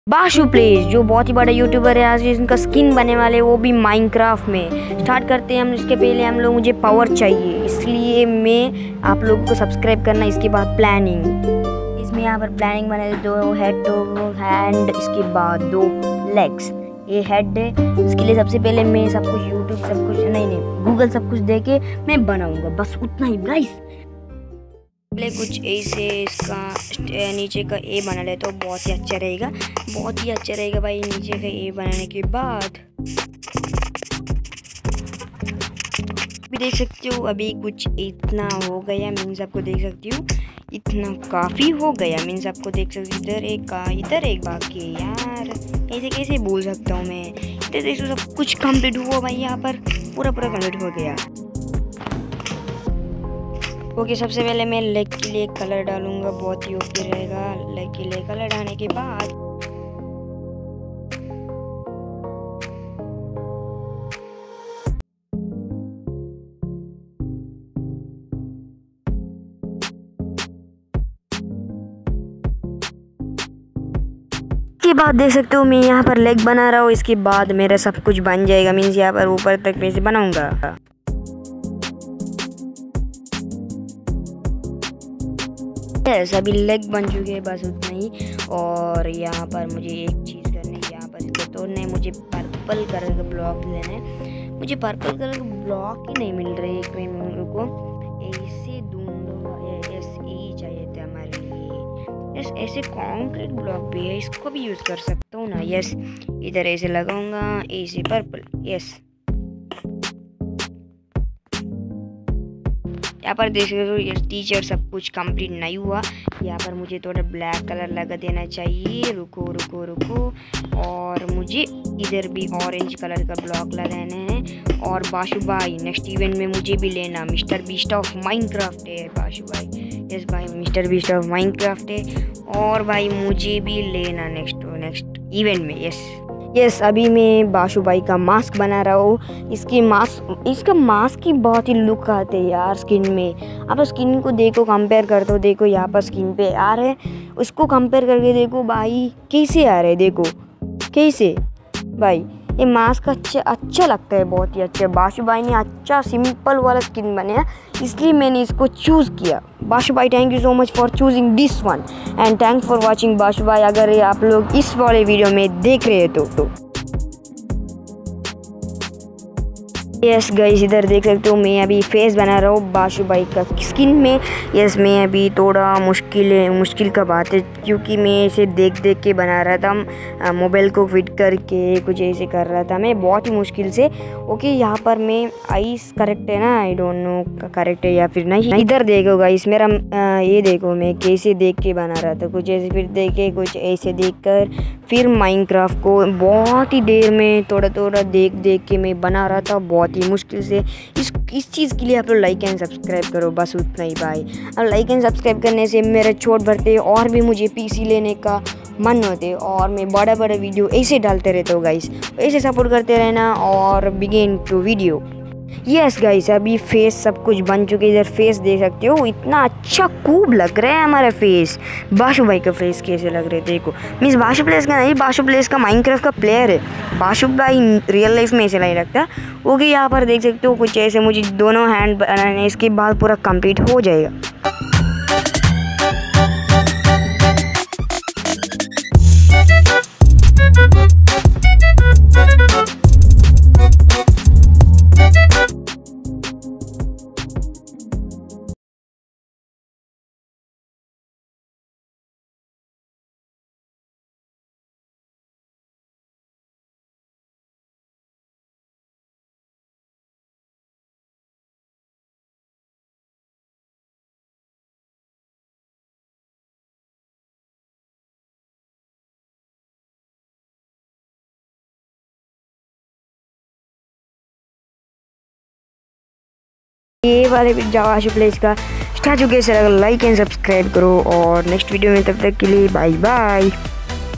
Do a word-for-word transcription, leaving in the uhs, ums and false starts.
बाशु pledge जो बहुत ही बड़ा यूट्यूबर है, आज इनका स्किन बनने वाले वो भी माइनक्राफ्ट में। स्टार्ट करते हैं हम। इसके पहले हम लोग मुझे पावर चाहिए, इसलिए मैं आप लोगों को सब्सक्राइब करना। इसके बाद प्लानिंग, इसमें यहाँ पर प्लानिंग बने दो हेड, दो हैंड, इसके बाद दो लेग्स। ये हेड है, इसके लिए सबसे पहले मैं सब कुछ यूट्यूब सब कुछ नहीं नहीं गूगल सब कुछ दे के मैं बनाऊँगा, बस उतना ही गाइस। पहले कुछ ऐसे इसका नीचे का ए बना ले तो बहुत ही अच्छा रहेगा, बहुत ही अच्छा रहेगा भाई। नीचे का ए बनाने के बाद भी देख सकते हो अभी कुछ इतना हो गया। मीन्स आपको देख सकती हूँ इतना काफ़ी हो गया। मीन्स आपको देख सकती हूँ इधर एक का इधर एक बाकी। यार ऐसे कैसे बोल सकता हूँ मैं। इधर देख सकते सब कुछ कंप्लीट हुआ भाई, यहाँ पर पूरा पूरा कंप्लीट हो गया। ओके, सबसे पहले मैं लेग के लिए कलर डालूंगा, बहुत ही ओके रहेगा। लेग के लिए कलर डालने के बाद के बाद देख सकते हो मैं यहाँ पर लेग बना रहा हूँ। इसके बाद मेरा सब कुछ बन जाएगा। मीन्स यहाँ पर ऊपर तक वैसे बनाऊंगा। सभी लेग बन चुके हैं, बस उतना ही। और यहाँ पर मुझे एक चीज़ करनी है, यहाँ पर इसको तोड़ना है। मुझे पर्पल कलर का ब्लॉक लेना है। मुझे पर्पल कलर का ब्लॉक ही नहीं मिल रहे। एक मिनट को ऐसे ढूंढो, ऐसे ही चाहिए थे हमारे लिए। यस, ऐसे कॉन्क्रीट ब्लॉक भी है, इसको भी यूज़ कर सकता हूँ ना। यस, इधर ऐसे लगाऊंगा, ऐसे पर्पल। यस, यहाँ पर देख रहे हो ये टीचर सब कुछ कंप्लीट नहीं हुआ। यहाँ पर मुझे थोड़ा ब्लैक कलर लगा देना चाहिए। रुको रुको रुको और मुझे इधर भी ऑरेंज कलर का ब्लॉक लगाना है। और बाशु भाई नेक्स्ट इवेंट में मुझे भी लेना। मिस्टर बीस्ट ऑफ माइनक्राफ्ट है बाशु भाई। यस भाई, मिस्टर बीस्ट ऑफ माइनक्राफ्ट है। और भाई मुझे भी लेना नेक्स्ट नेक्स्ट इवेंट में। यस यस अभी मैं बाशु भाई का मास्क बना रहा हूँ। इसकी मास्क इसका मास्क की बहुत ही लुक आते हैं यार स्किन में। आप स्किन को देखो, कंपेयर कर दो। देखो यहाँ पर स्किन पे आ रहे, उसको कंपेयर करके देखो भाई कैसे आ रहे। देखो कैसे भाई, ये मास्क अच्छा अच्छा लगता है, बहुत ही अच्छा। बाशु भाई ने अच्छा सिंपल वाला स्किन बनाया, इसलिए मैंने इसको चूज़ किया। बाशु भाई thank you so much for choosing this one and thanks for watching Bashu भाई। अगर आप लोग इस वाले वीडियो में देख रहे हैं तो, तो। यस गाइस, इधर देख सकते हो मैं अभी फेस बना रहा हूँ बाशु भाई का स्किन में। यस, मैं अभी थोड़ा मुश्किल है मुश्किल का बात है, क्योंकि मैं इसे देख देख के बना रहा था। मोबाइल को फिट करके कुछ ऐसे कर रहा था मैं, बहुत ही मुश्किल से। ओके, यहाँ पर मैं आइस करेक्ट है ना, आई डोंट नो करेक्ट है या फिर नहीं। इधर देखो गाइस मेरा आ, ये देखो मैं कैसे देख के बना रहा था, कुछ ऐसे फिर देख के कुछ ऐसे देख कर फिर माइनक्राफ्ट को बहुत ही देर में थोड़ा थोड़ा देख देख के मैं बना रहा था, बहुत ही मुश्किल से। इस इस चीज़ के लिए आप लोग लाइक एंड सब्सक्राइब करो, बस उतना ही भाई। अब लाइक एंड सब्सक्राइब करने से मेरे छोट बढ़ते और भी मुझे पीसी लेने का मन होते और मैं बड़ा बड़ा वीडियो ऐसे डालते रहता हूँ गाइस। ऐसे सपोर्ट करते रहना और begin to video. Yes guys, अभी फेस सब कुछ बन चुके। इधर फेस देख सकते हो, इतना अच्छा खूब लग रहा है हमारा फेस। बाशु भाई का फेस कैसे लग रहे देखो। मीन्स बाशु प्लेस का नहीं, बाशु प्लेस का माइनक्राफ्ट का प्लेयर है। बाशु भाई रियल लाइफ में ऐसे नहीं लगता। ओके, यहाँ पर देख सकते हो कुछ ऐसे मुझे दोनों हैंड बनाने, इसके बाद पूरा कंप्लीट हो जाएगा। ये वाले बाशु प्लेस का स्टैचू कैसे लगा, लाइक एंड सब्सक्राइब करो और नेक्स्ट वीडियो में तब तक के लिए बाय बाय।